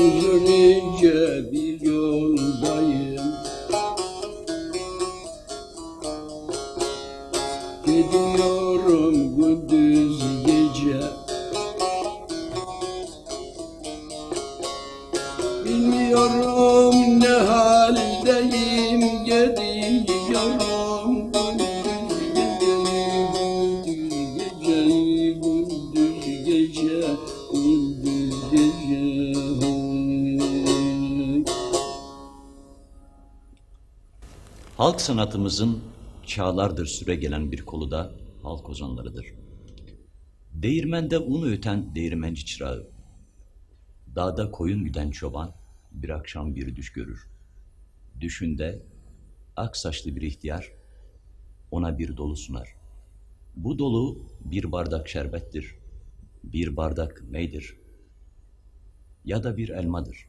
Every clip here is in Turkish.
Uzun ince bir yoldayım, gidiyorum gündüz gece. Bilmiyorum ne haldeyim, gidiyorum gündüz gece, gündüz gece, gündüz gece. Halk sanatımızın çağlardır süregelen bir kolu da halk ozanlarıdır. Değirmende un öğüten değirmenci çırağı, dağda koyun güden çoban bir akşam bir düş görür. Düşünde ak saçlı bir ihtiyar ona bir dolu sunar. Bu dolu bir bardak şerbettir, bir bardak meydir ya da bir elmadır.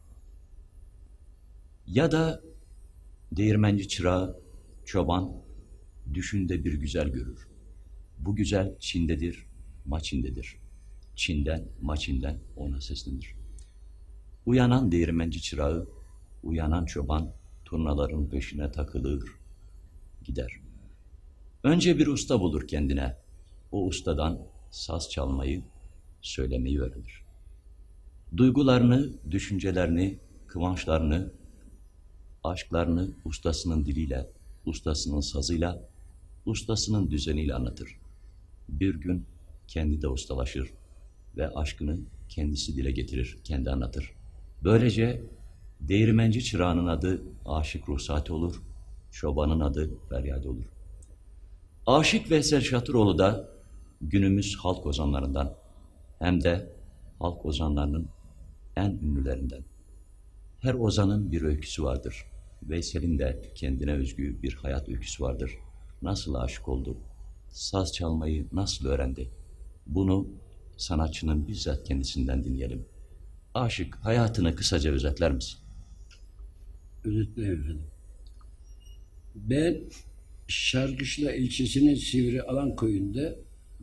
Ya da değirmenci çırağı, çoban düşünde bir güzel görür. Bu güzel Çin'dedir, Maçin'dedir. Çin'den, Maçin'den ona seslenir. Uyanan değirmenci çırağı, uyanan çoban turnaların peşine takılır, gider. Önce bir usta bulur kendine. O ustadan saz çalmayı, söylemeyi öğrenir. Duygularını, düşüncelerini, kıvançlarını, aşklarını ustasının diliyle, ustasının sazıyla, ustasının düzeniyle anlatır. Bir gün kendi de ustalaşır ve aşkını kendisi dile getirir, kendi anlatır. Böylece değirmenci çırağının adı Aşık Ruhsati olur, çobanın adı Feryadi olur. Aşık Veysel Şatıroğlu da günümüz halk ozanlarından, hem de halk ozanlarının en ünlülerinden. Her ozanın bir öyküsü vardır. Veysel'in de kendine özgü bir hayat öyküsü vardır. Nasıl aşık oldu? Saz çalmayı nasıl öğrendi? Bunu sanatçının bizzat kendisinden dinleyelim. Aşık, hayatını kısaca özetler misin? Özetleyeyim efendim. Ben Şarkışla ilçesinin Sivrialan köyünde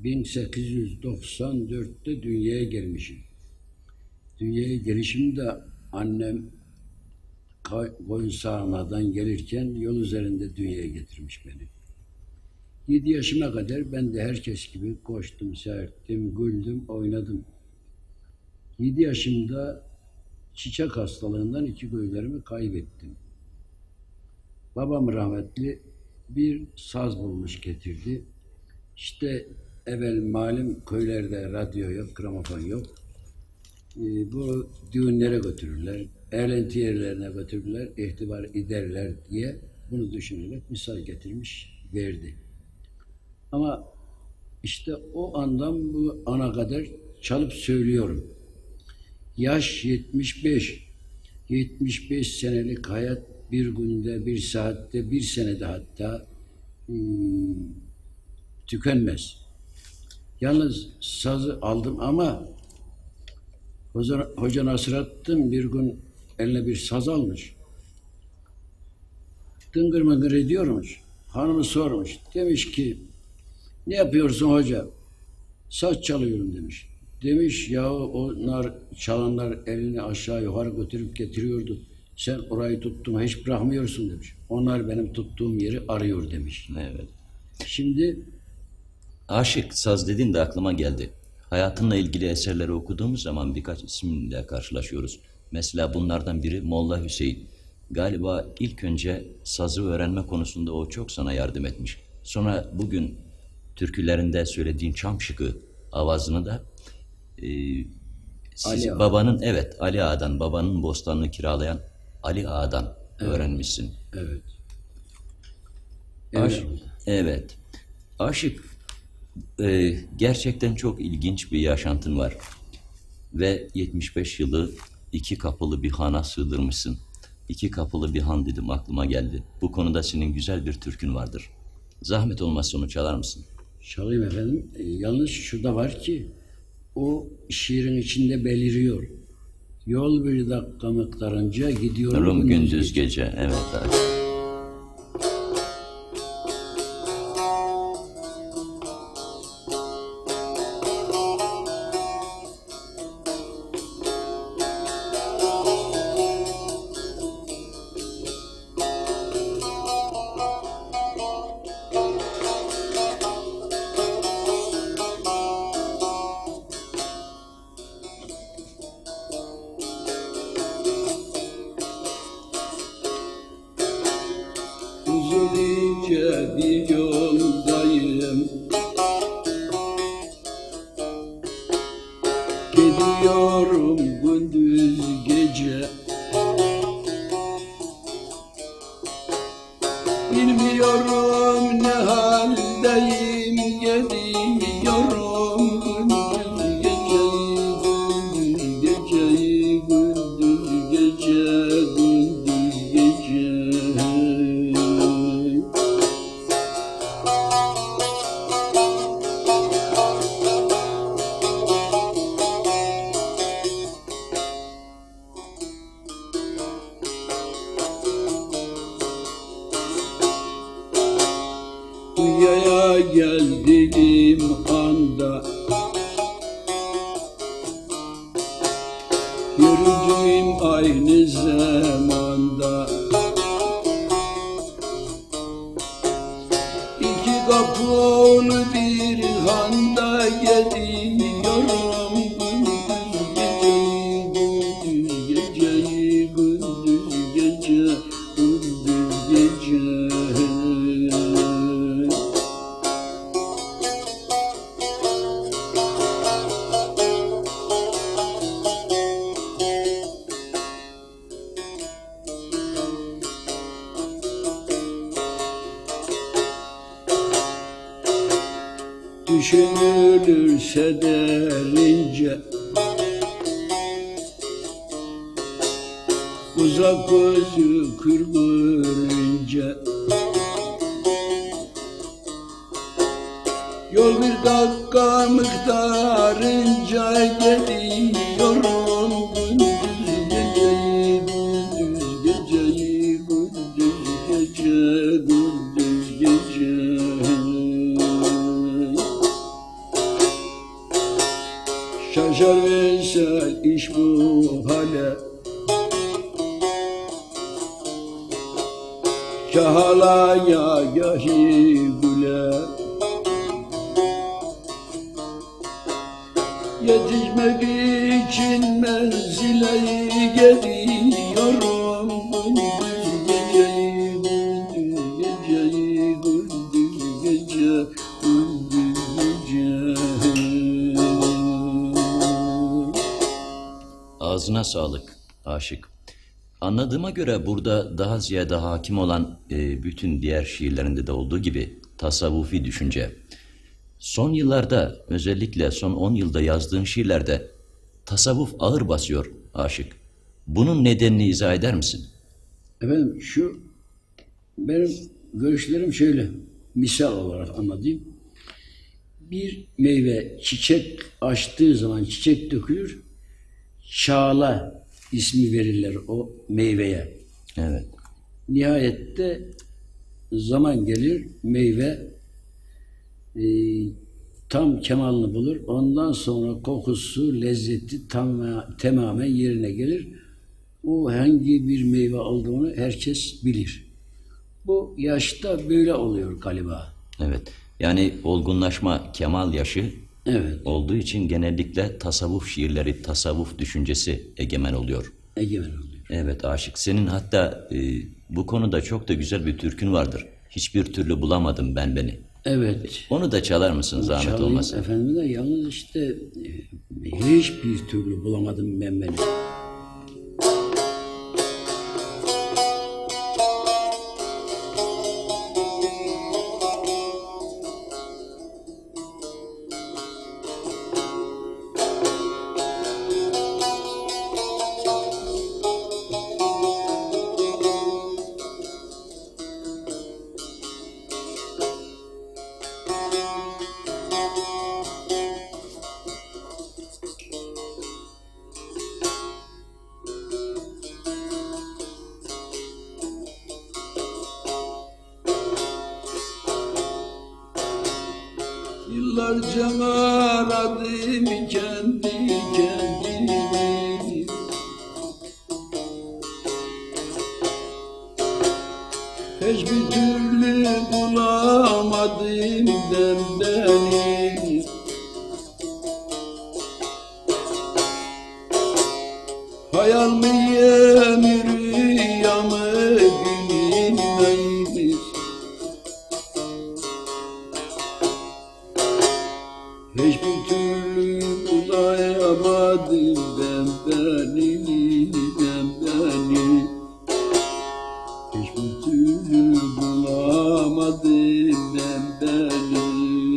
1894'te dünyaya gelmişim. Dünyaya gelişimde annem koyun sağmadan gelirken yol üzerinde dünyaya getirmiş beni. 7 yaşıma kadar ben de herkes gibi koştum, serttim, güldüm, oynadım. 7 yaşımda çiçek hastalığından 2 gözlerimi kaybettim. Babam rahmetli bir saz bulmuş getirdi. İşte evvel malum köylerde radyo yok, gramofon yok. Bu düğünlere götürürler, eğlenti yerlerine götürürler, ihtibar ederler diye bunu düşünerek misal getirmiş, verdi. Ama işte o andan bu ana kadar çalıp söylüyorum. Yaş 75, 75 senelik hayat bir günde, bir saatte, bir senede hatta tükenmez. Yalnız sazı aldım ama Hoca Nasrettin bir gün eline bir saz almış. Dıngır mıngır ediyormuş. Hanımı sormuş. Demiş ki ne yapıyorsun hoca? Saz çalıyorum demiş. Demiş ya onlar çalanlar elini aşağı yukarı götürüp getiriyordu. Sen orayı tuttun hiç bırakmıyorsun demiş. Onlar benim tuttuğum yeri arıyor demiş. Evet. Şimdi Aşık, saz dedin de aklıma geldi. Hayatınla ilgili eserleri okuduğumuz zaman birkaç isimle karşılaşıyoruz. Mesela bunlardan biri Molla Hüseyin. Galiba ilk önce sazı öğrenme konusunda o çok sana yardım etmiş. Sonra bugün türkülerinde söylediğin çam şıkı avazını da babanın Ali Ağa'dan, babanın bostanını kiralayan Ali Ağa'dan öğrenmişsin. Evet. Evet. Aşık, gerçekten çok ilginç bir yaşantın var. Ve 75 yılı 2 kapılı bir hana sığdırmışsın. 2 kapılı bir han dedim, aklıma geldi. Bu konuda senin güzel bir türkün vardır. Zahmet olmazsa onu çalar mısın? Çalayım efendim. Yalnız şurada var ki o şiirin içinde beliriyor. Yol bir dakika miktarınca gidiyorum gündüz gece. Evet abi. gece bir yoldayım. Gidiyorum gündüz gece. Bilmiyorum ne haldeyim, gidiyorum gündüz gece, gündüz gece, gündüz gece. Dünyaya geldiğim anda yürüdüğüm aynı zamanda iki kapılı bir handa gidiyorum gündüz gece, gündüz gece, gündüz gece. Düşünülürse derince uzak gözü kırgırınca yol bir dakika miktarınca gidiyorum gündüz gece, gündüz gece, gündüz gece, gündüz gece. Şaşar veysel iş bu hale, şahalaya yahi güle. Yetişmek için menzile gidiyorum gündüz gece, gündüz gece, gündüz gece, gündüz gece. Ağzına sağlık Aşık. Anladığıma göre burada daha ziyade hakim olan bütün diğer şiirlerinde de olduğu gibi tasavvufi düşünce. Son yıllarda, özellikle son 10 yılda yazdığın şiirlerde tasavvuf ağır basıyor Aşık. Bunun nedenini izah eder misin? Efendim benim görüşlerim şöyle, misal olarak anlatayım. Bir meyve çiçek açtığı zaman çiçek dökülür, çağla ismi verirler o meyveye. Evet. Nihayette zaman gelir, meyve tam kemalını bulur. Ondan sonra kokusu, lezzeti tamamen yerine gelir. O hangi bir meyve olduğunu herkes bilir. Bu yaşta böyle oluyor galiba. Evet. Yani olgunlaşma, kemal yaşı Evet. olduğu için genellikle tasavvuf şiirleri, tasavvuf düşüncesi egemen oluyor. Egemen oluyor. Evet Aşık. Senin hatta bu konuda çok da güzel bir türkün vardır. Hiçbir türlü bulamadım ben beni. Evet. Onu da çalar mısın zahmet Çalayım olmasın? efendim de yalnız işte hiçbir türlü bulamadım ben beni. Yıllarca aradım kendi kendimi, hiçbir türlü bulamadım beni. Hayal mıyım, rüya mı bilinmez. beni. Hiçbir türlü bulamadım ben beni.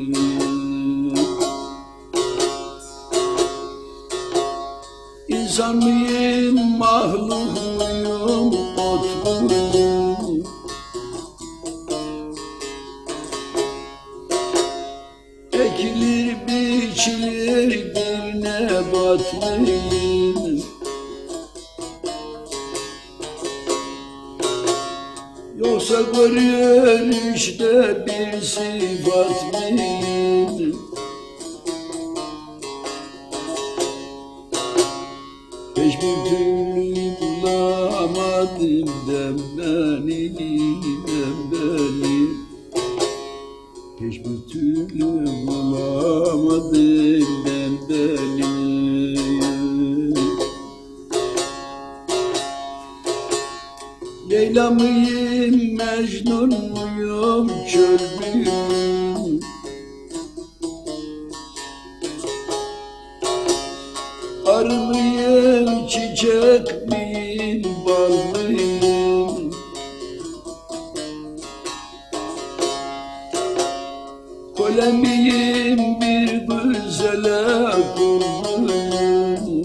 İnsan mıyım, mahluk muyum, ot muyum? Ekilir, biçilir bir nebat mıyım? Yoksa görünüşte bir sıfat mıyım? Hiçbir türlü bulamadım ben beni, ben beni. Hiçbir türlü bulamadım ben beni. Leyla mıyım, Mecnun muyum, çöl müyüm? Arı mıyım, çiçek miyim, bal mıyım? Köle miyim, bir güzele kul muyum?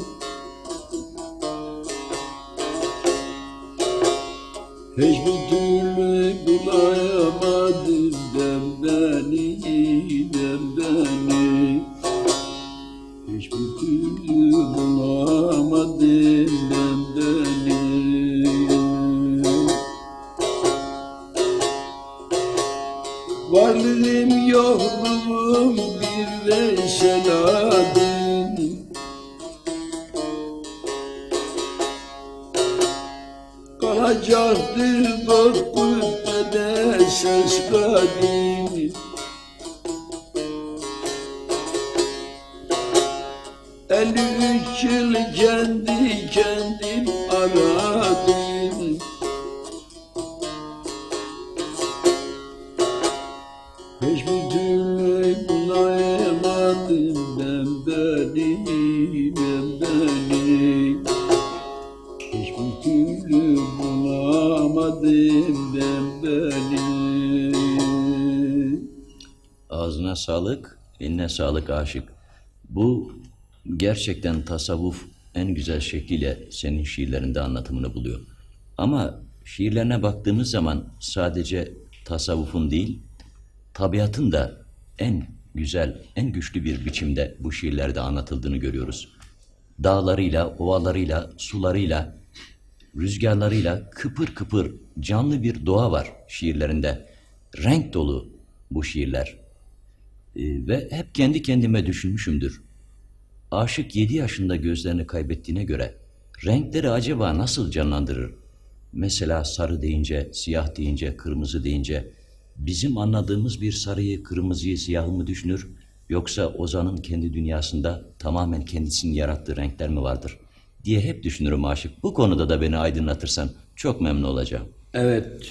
Hiçbir türlü bulayamadım ben beni, ben beni. Hiçbir türlü bulamadım ben beni. Varlığım yokluğum bir veseladım. Kalacaktır gökyüzünde ses kadim. 53 yıl kendi kendim aradım. Hiçbir türlü bulayamadım ben beni, ben beni. Hiçbir türlü bulamadım ben beni. Ağzına sağlık, eline sağlık Aşık. Bu gerçekten tasavvuf en güzel şekliyle senin şiirlerinde anlatımını buluyor. Ama şiirlerine baktığımız zaman sadece tasavvufun değil, tabiatın da en güzel, en güçlü bir biçimde bu şiirlerde anlatıldığını görüyoruz. Dağlarıyla, ovalarıyla, sularıyla, rüzgarlarıyla kıpır kıpır canlı bir doğa var şiirlerinde. Renk dolu bu şiirler. Ve hep kendi kendime düşünmüşümdür. Aşık 7 yaşında gözlerini kaybettiğine göre renkleri acaba nasıl canlandırır? Mesela sarı deyince, siyah deyince, kırmızı deyince bizim anladığımız bir sarıyı, kırmızıyı, siyahı mı düşünür? Yoksa Ozan'ın kendi dünyasında tamamen kendisinin yarattığı renkler mi vardır? Diye hep düşünürüm Aşık. Bu konuda da beni aydınlatırsan çok memnun olacağım. Evet.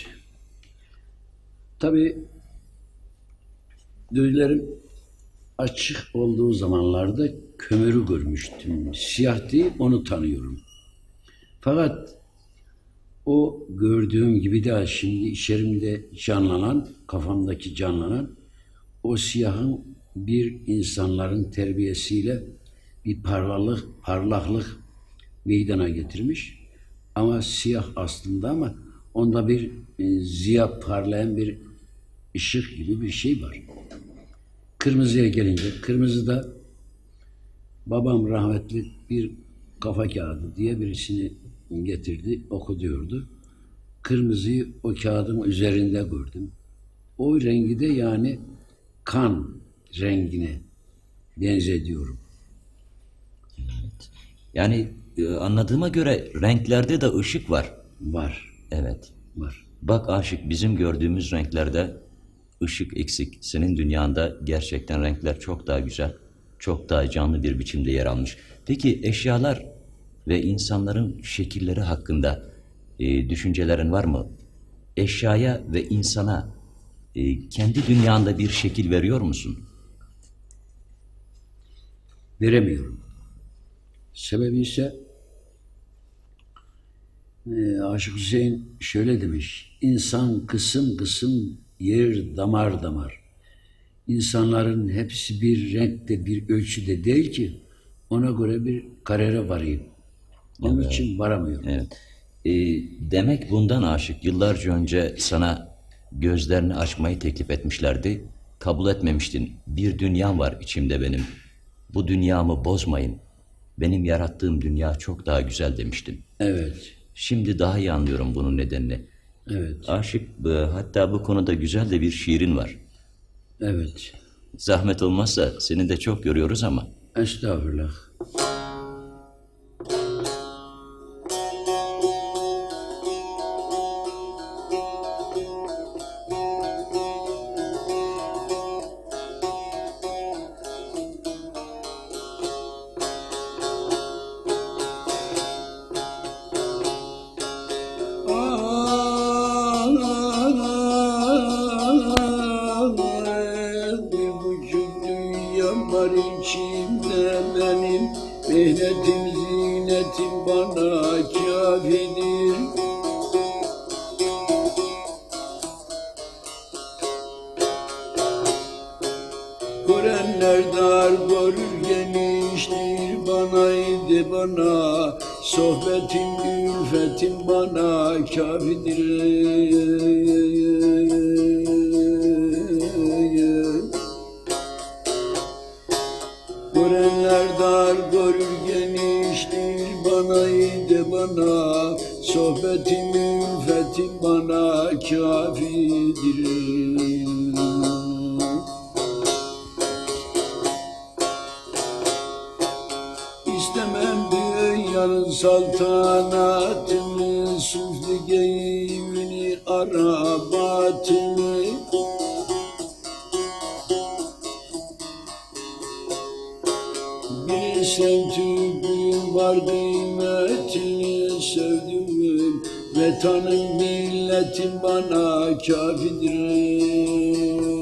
Tabii gözlerim açık olduğu zamanlarda kömürü görmüştüm. Siyah değil, onu tanıyorum. Fakat o gördüğüm gibi de şimdi içerimde canlanan, kafamdaki canlanan o siyahın bir insanların terbiyesiyle bir parlaklık meydana getirmiş. Ama siyah aslında, ama onda bir ziya, parlayan bir ışık gibi bir şey var. Kırmızıya gelince, kırmızıda babam rahmetli bir kafa kağıdı diye birisini getirdi, oku diyordu. Kırmızıyı o kağıdın üzerinde gördüm. O rengi de yani kan rengine benzediyorum. Evet. Yani anladığıma göre renklerde de ışık var. Var. Evet. Var. Bak Aşık, bizim gördüğümüz renklerde ışık eksik. Senin dünyanda gerçekten renkler çok daha güzel, çok daha canlı bir biçimde yer almış. Peki eşyalar ve insanların şekilleri hakkında düşüncelerin var mı? Eşyaya ve insana kendi dünyanda bir şekil veriyor musun? Veremiyorum. Sebebi ise Aşık Hüseyin şöyle demiş. İnsan kısım kısım yer damar damar. İnsanların hepsi bir renkte, bir ölçüde değil ki ona göre bir karere varayım. Onun Evet. için varamıyorum. Evet. E, Demek bundan aşık yıllarca önce sana gözlerini açmayı teklif etmişlerdi. Kabul etmemiştin. Bir dünyam var içimde benim. Bu dünyamı bozmayın. Benim yarattığım dünya çok daha güzel demiştin. Evet, Şimdi daha iyi anlıyorum bunun nedenini. evet, Aşık, hatta bu konuda güzel de bir şiirin var. evet. Zahmet olmazsa seni de çok görüyoruz ama. Estağfurullah. Bir buçuk dünya var içimde benim. Mihnetim zinetim bana kafidir. Görenler dar görür geniştir bana idi bana. Sohbetim ülfetim bana kafidir. Görenler dar görür geniştir bana idi bana. Sohbetim ülfetim bana kafidir. İstemem dünyanın saltanatını, süslü geyimini, arabatını. Bilirsen Türk'ün var kıymetini, sevdiğim vatanım milletim bana kafidir.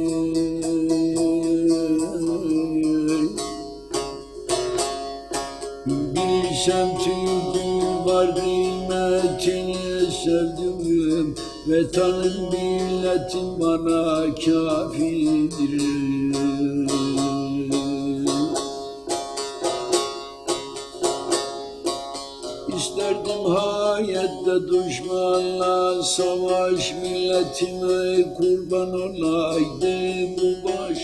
Bilsem Türk'ün var kıymetini, sevdiğim vatanım milletim bana kafidir. İsterdim hayette düşmanla savaş, milletime kurban olaydı bu baş.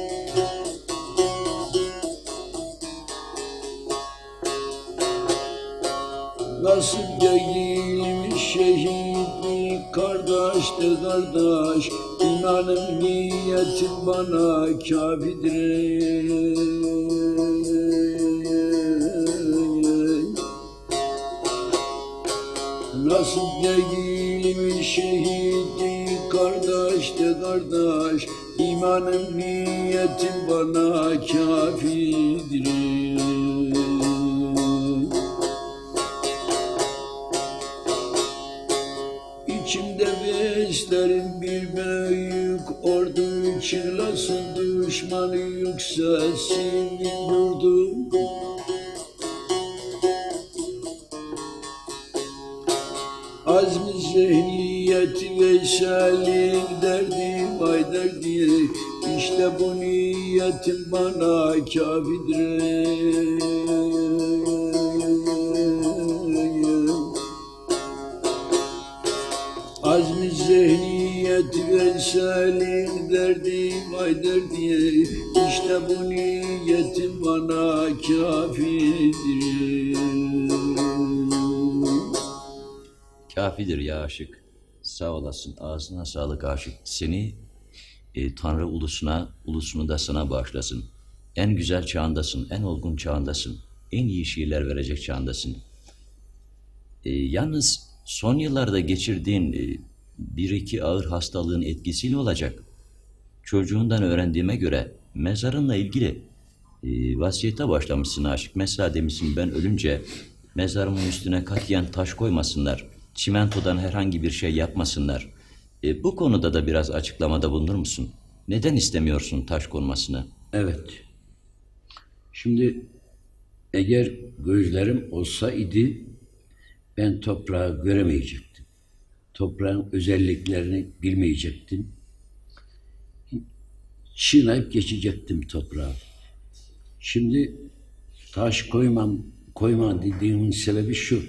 Nasıl değilmiş şehitlik kardeşti kardeş. İnanın niyetim bana kafidir. Nasıl değilmiş şehitlik kardeşti kardeş. İmanım niyetim bana kafidir. İçimde beslerim bir büyük ordu, çırlasın düşmanı yükselsin yurdum. Azmi zihniyeti Veysel'in derdi vay derdi. İşte bu niyetim bana kafidir. Azmi zihniyeti Veysel'in derdi vay derdi. İşte bu niyetim bana kafidir. Kafidir ya aşık. Sağ olasın. Ağzına sağlık aşık. Seni Tanrı ulusunu da sana bağışlasın. En güzel çağındasın, en olgun çağındasın. En iyi şiirler verecek çağındasın. Yalnız son yıllarda geçirdiğin bir iki ağır hastalığın etkisiyle olacak. Çocuğundan öğrendiğime göre mezarınla ilgili vasiyete başlamışsın aşık. Mesela demişsin ben ölünce mezarımın üstüne katiyen taş koymasınlar. Çimentodan herhangi bir şey yapmasınlar. Bu konuda da biraz açıklamada bulunur musun? Neden istemiyorsun taş konmasını? Evet. Şimdi eğer gözlerim olsa idi Ben toprağı göremeyecektim. Toprağın özelliklerini bilmeyecektim. Çiğneyip geçecektim toprağı. Şimdi taş koymam dediğimin sebebi şu.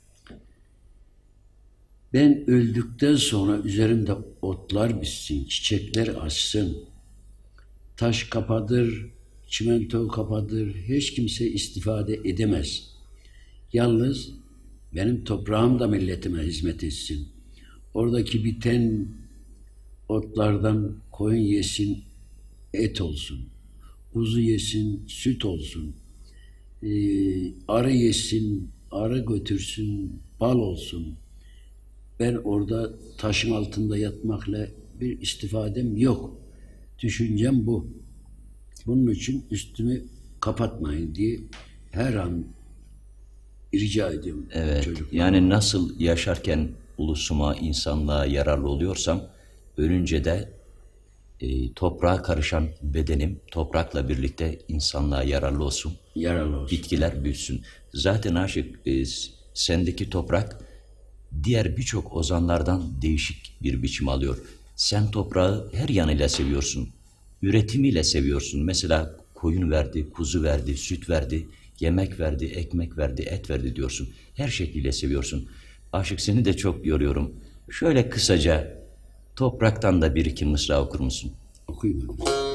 Ben öldükten sonra üzerimde otlar bitsin, çiçekler açsın. Taş kapadır, çimento kapadır, hiç kimse istifade edemez. Yalnız benim toprağım da milletime hizmet etsin. Oradaki biten otlardan koyun yesin, et olsun. Kuzu yesin, süt olsun. Arı yesin, arı götürsün, bal olsun. Ben orada taşın altında yatmakla bir istifadem yok. Düşüncem bu. Bunun için üstümü kapatmayın diye her an rica ediyorum. Evet, çocuklar. yani nasıl yaşarken ulusuma, insanlığa yararlı oluyorsam, ölünce de toprağa karışan bedenim toprakla birlikte insanlığa yararlı olsun. Yararlı olsun. Bitkiler büyüsün. Zaten Aşık, sendeki toprak diğer birçok ozanlardan değişik bir biçim alıyor. Sen toprağı her yanıyla seviyorsun. Üretimiyle seviyorsun. Mesela koyun verdi, kuzu verdi, süt verdi, yemek verdi, ekmek verdi, et verdi diyorsun. Her şekliyle seviyorsun. Aşık, seni de çok görüyorum. Şöyle kısaca topraktan da bir iki mısra okur musun? Okuyun.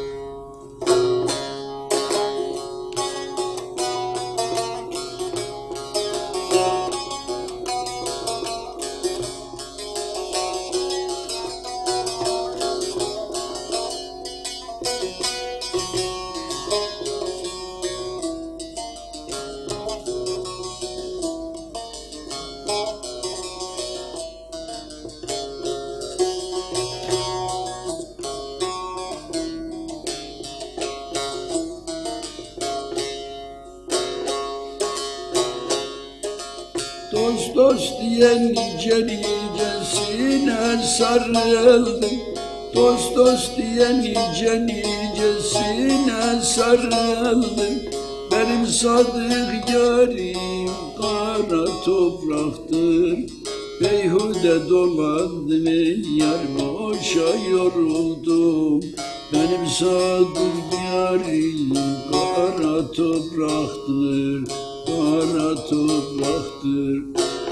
Dost dost diyen nice nicesine sarıldım. Dost dost diyen nice nicesine sarıldım. Benim sadık yarim kara topraktır. Beyhude dolandım ey yar, boşa yoruldum. Benim sadık yarim kara topraktır, kara topraktır.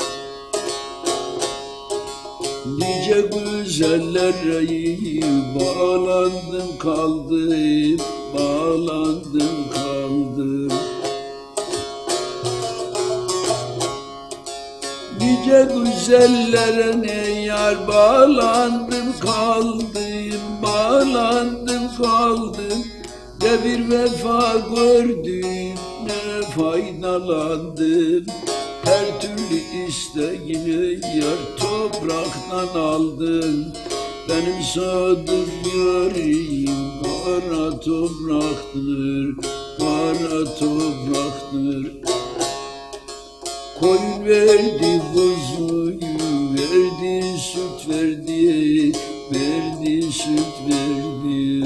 Nice güzellere bağlandım kaldım, bağlandım kaldım. Nice güzellere ne yar bağlandım kaldım, bağlandım kaldım. Ne bir vefa gördüm, ne faydalandım. Her türlü isteğini yar topraktan aldım. Benim sadık yarim kara topraktır, kara topraktır. Koyun verdi, kuzuyu verdi, süt verdi, verdi, süt verdi.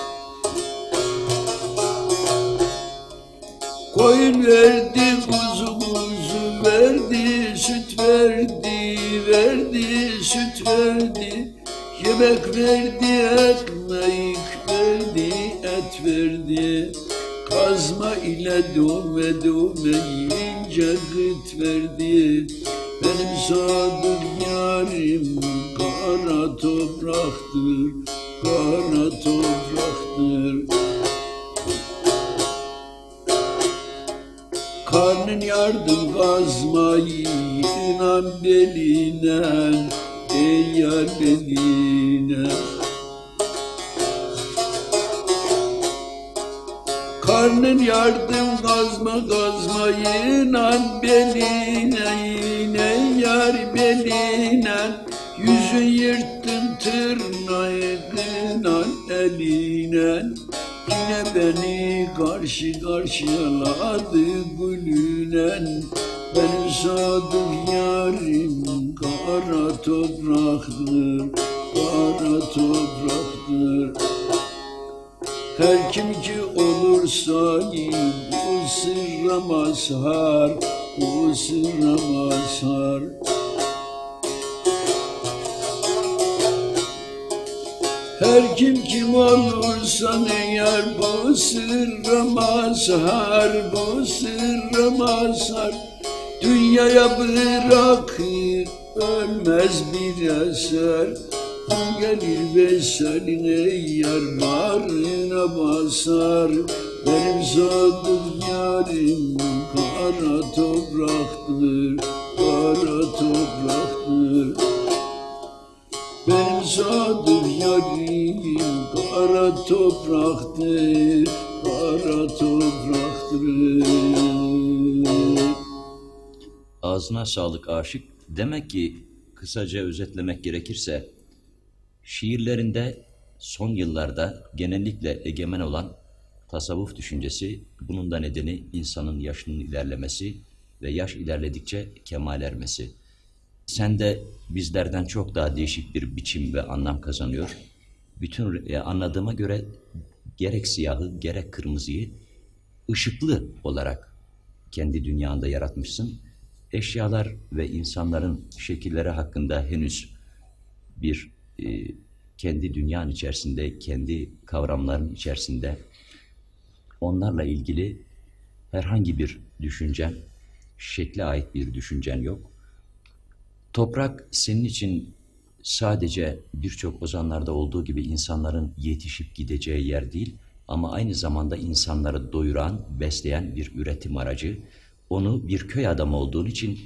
Koyun verdi, kuzu verdi, süt verdi, verdi, süt verdi. Yemek verdi, ekmek verdi, et verdi. Kazma ile dövme dövme yiyince gıt verdi. Benim sadık yarim kara topraktır, kara topraktır. Karnın yardım kazmayı inan beline, ey yar beline. Karnın yardım kazmayı inan beline, ey yar beline. Yüzü yırttın tırnağı kınan eline. Yine beni karşı karşıyaladı gülünen. Benim sadık yarim kara topraktır, kara topraktır. Her kim ki olursa bu sırra mazhar, bu sırra mazhar. Her kim olursan eğer bu sırra mazhar, bu sırra mazhar. Dünyaya bırakır ölmez bir eser. Gelir vesaline yar bağrına basar. Benim sadık yarim kara topraktır, kara topraktır. Benim sadık yarim kara topraktır, kara topraktır. Ağzına sağlık aşık. Demek ki kısaca özetlemek gerekirse şiirlerinde son yıllarda genellikle egemen olan tasavvuf düşüncesi, bunun da nedeni insanın yaşının ilerlemesi ve yaş ilerledikçe kemal ermesi. Sen de bizlerden çok daha değişik bir biçim ve anlam kazanıyor. Bütün anladığıma göre gerek siyahı gerek kırmızıyı ışıklı olarak kendi dünyanda yaratmışsın. Eşyalar ve insanların şekilleri hakkında henüz bir kendi dünyanın içerisinde, kendi kavramların içerisinde onlarla ilgili herhangi bir düşüncen, şekle ait bir düşüncen yok. Toprak senin için sadece birçok ozanlarda olduğu gibi insanların yetişip gideceği yer değil, ama aynı zamanda insanları doyuran, besleyen bir üretim aracı. Onu bir köy adamı olduğun için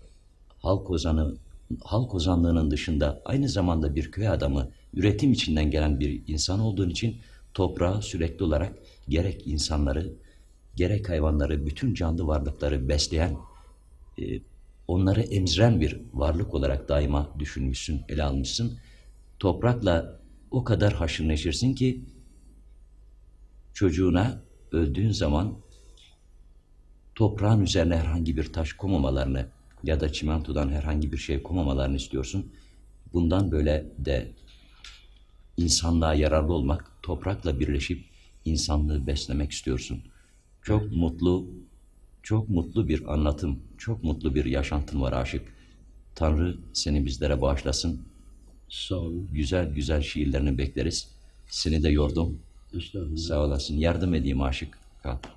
halk ozanlığının dışında aynı zamanda bir köy adamı, üretim içinden gelen bir insan olduğun için toprağı sürekli olarak gerek insanları, gerek hayvanları, bütün canlı varlıkları besleyen, onları emziren bir varlık olarak daima düşünmüşsün, ele almışsın. Toprakla o kadar haşır neşirsin ki çocuğuna öldüğün zaman toprağın üzerine herhangi bir taş koymamalarını ya da çimentodan herhangi bir şey koymamalarını istiyorsun. Bundan böyle de insanlığa yararlı olmak, toprakla birleşip insanlığı beslemek istiyorsun. Çok mutlu, çok mutlu bir anlatım, çok mutlu bir yaşantın var aşık. Tanrı seni bizlere bağışlasın. Sağ olun. Güzel güzel şiirlerini bekleriz. Seni de yordum. Estağfurullah. Sağ olasın. Yardım edeyim aşık. Kal.